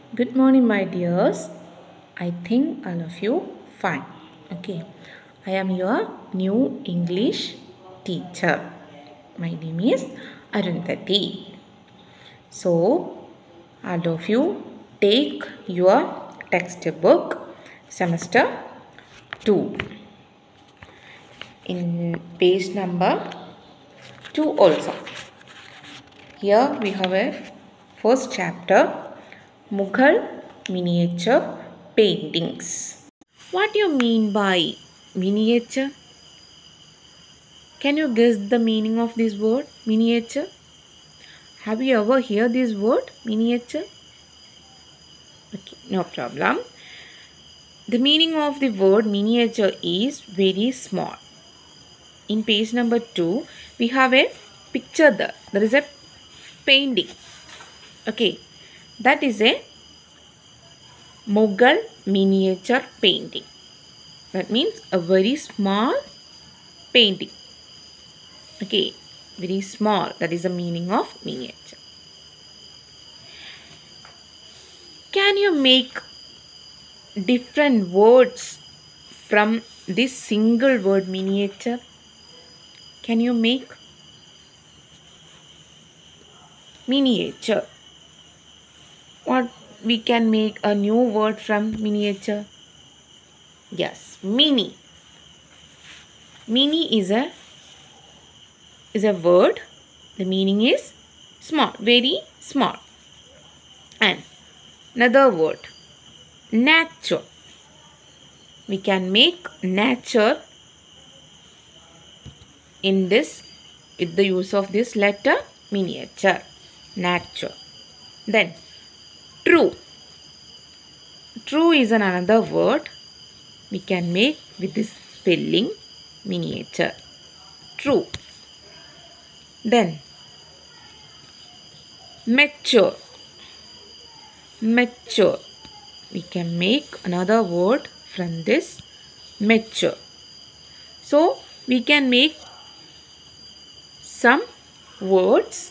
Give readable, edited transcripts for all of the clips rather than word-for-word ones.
Good morning, my dears. I think all of you fine. Okay, I am your new English teacher. My name is Arundhati. So, all of you take your textbook semester 2 in page number 2 also. Here we have a first chapter, Mughal miniature paintings. What do you mean by miniature? Can you guess the meaning of this word miniature? Have you ever heard this word miniature? Okay, no problem. The meaning of the word miniature is very small. In page number 2, we have a picture there. There is a painting. Okay, that is a Mughal miniature painting. That means a very small painting. Okay, very small. That is the meaning of miniature. Can you make different words from this single word miniature? Can you make miniature? What we can make a new word from miniature? Yes, mini. Mini is a word. The meaning is small, very small. And another word, nature. We can make nature in this with the use of this letter miniature, nature. Then true. True is another word we can make with this spelling miniature. True. Then mature. Mature. We can make another word from this mature. So we can make some words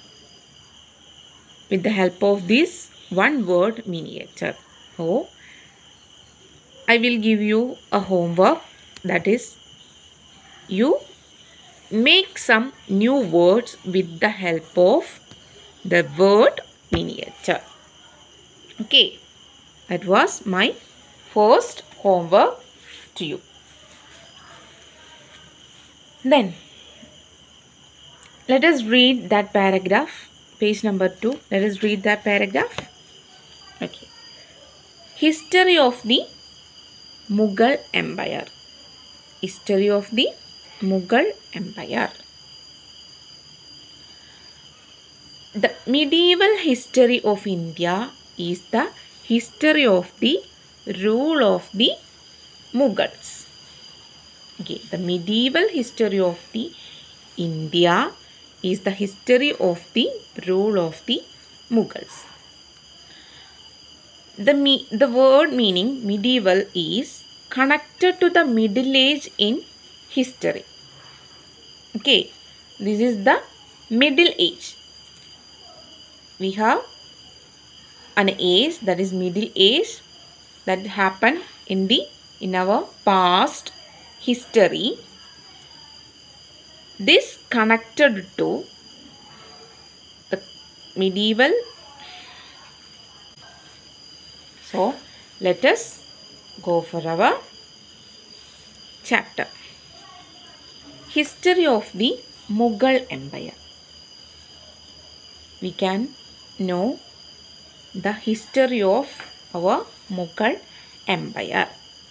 with the help of this one word miniature. So I will give you a homework, that is you make some new words with the help of the word miniature. Okay, that was my first homework to you. Then let us read that paragraph, page number 2. Let us read that paragraph. Okay. History of the Mughal Empire. History of the Mughal Empire. The medieval history of India is the history of the rule of the Mughals. Okay, the medieval history of the India is the history of the rule of the Mughals. The word meaning medieval is connected to the middle age in history. Okay, this is the middle age. We have an age, that is middle age, that happened in our past history. This connected to the medieval. So let us go for our chapter. History of the Mughal Empire. We can know the history of our Mughal Empire.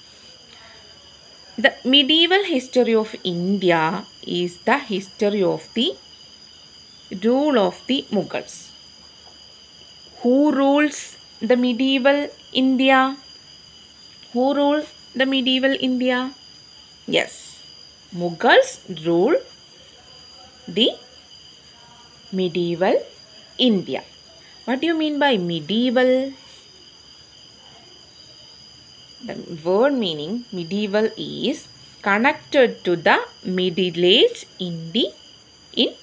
The medieval history of India is the history of the rule of the Mughals. Who rules the medieval India? Who ruled the medieval India? Yes, Mughals rule the medieval India. What do you mean by medieval? The word meaning medieval is connected to the middle age in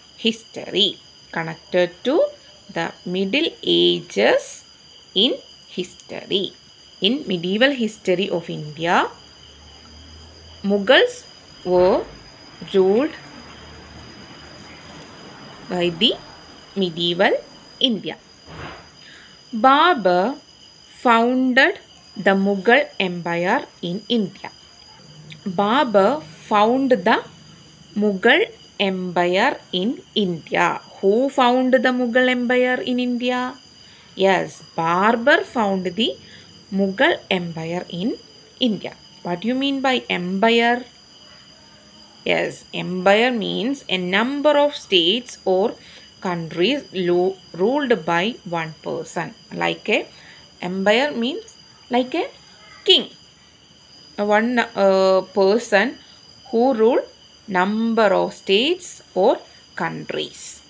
history. Connected to the middle ages in history. In medieval history of India, Mughals were ruled by the medieval India. Babur founded the Mughal Empire in India. Babur founded the Mughal Empire in India. Who founded the Mughal Empire in India? Yes, Babur founded the Mughal Empire in India. What do you mean by empire? Yes, empire means a number of states or countries ruled by one person. Like a empire means like a king. One person who ruled number of states or countries.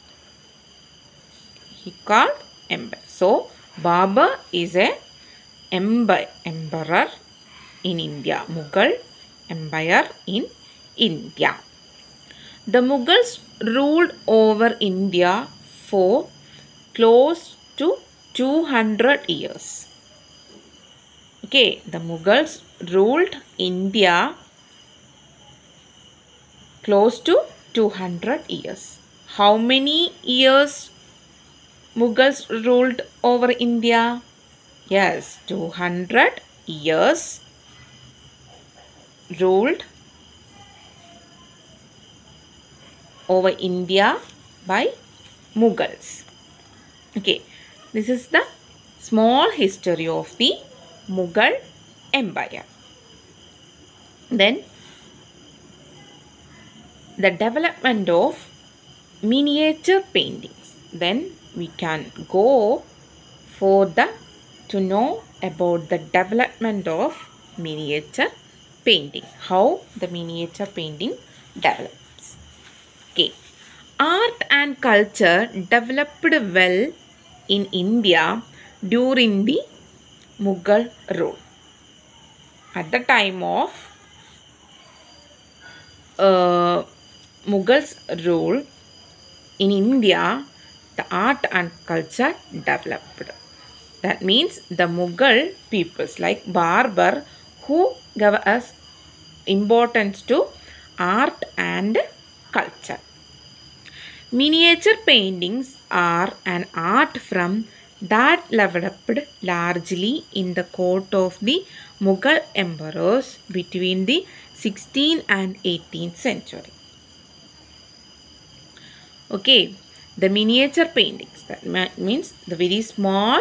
He called empire. So Babur is a emperor in India. Mughal Empire in India. The Mughals ruled over India for close to 200 years. Okay, the Mughals ruled India close to 200 years. How many years Mughals ruled over India? Yes, 200 years ruled over India by Mughals. Okay, this is the small history of the Mughal Empire. Then the development of miniature paintings. Then we can go for to know about the development of miniature painting. How the miniature painting develops. Okay. Art and culture developed well in India during the Mughal rule. At the time of Mughals rule in India, the art and culture developed. That means the Mughal peoples like Babur who gave us importance to art and culture. Miniature paintings are an art from that developed largely in the court of the Mughal emperors between the 16th and 18th century. Okay, the miniature paintings, that means the very small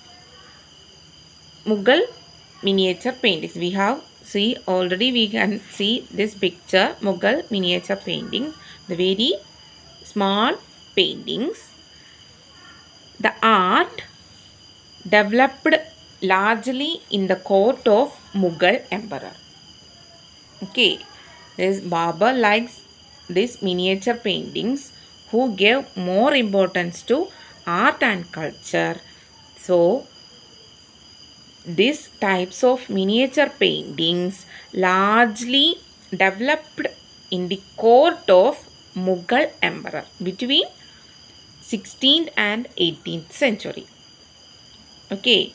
Mughal miniature paintings. We have we can see this picture, Mughal miniature painting, the very small paintings. The art developed largely in the court of Mughal emperor. Okay, this Babur likes these miniature paintings who gave more importance to art and culture. So these types of miniature paintings largely developed in the court of Mughal emperor between 16th and 18th century. Okay.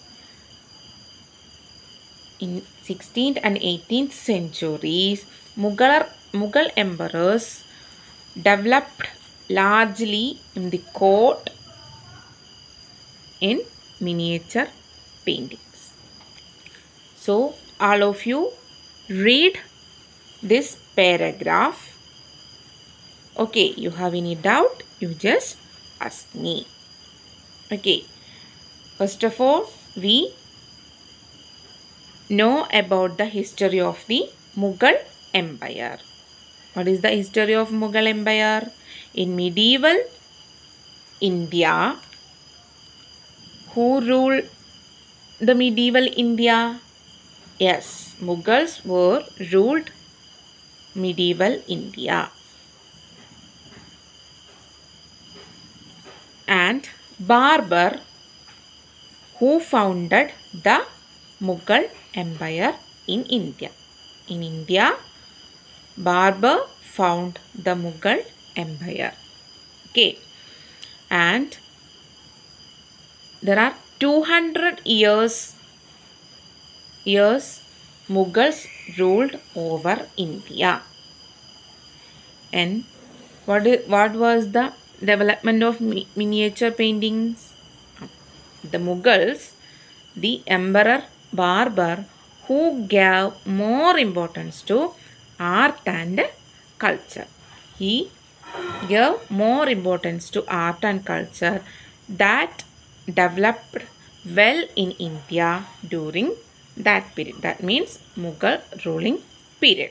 In 16th and 18th centuries, Mughal emperors developed largely in the court in miniature paintings. So, all of you read this paragraph. Okay, you have any doubt, you just ask me. Okay, first of all, we know about the history of the Mughal Empire. What is the history of Mughal Empire? In medieval India, who ruled the medieval India? Yes, Mughals were ruled medieval India. And Babur, who founded the Mughal Empire in India. In India, Babur founded the Mughal Empire. Okay. And there are 200 years Mughals ruled over India. And what was the development of miniature paintings? The Mughals, the Emperor Babur, who gave more importance to art and culture. He gave more importance to art and culture that developed well in India during that period. That means Mughal ruling period.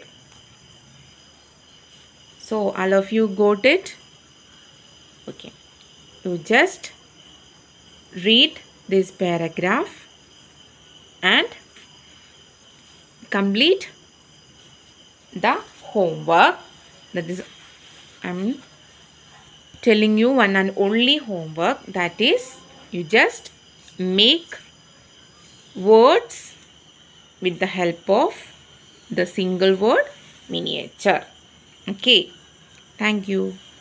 So all of you got it? Okay. You just read this paragraph and complete the homework. That is, I'm telling you one and only homework, that is, you just make words with the help of the single word miniature. Okay, thank you.